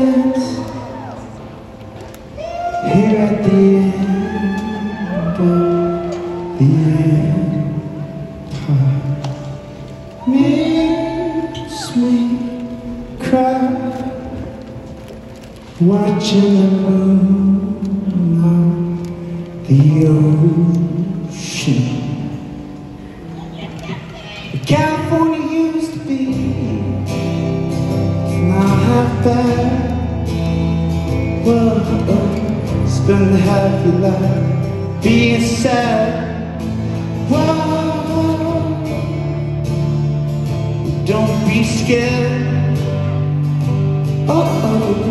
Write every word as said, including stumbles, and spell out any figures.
silence here at the end of the empire makes me cry, watching the moon on the ocean. California used to be now half bad. Well, spend half your life being sad. Whoa, don't be scared. Uh oh.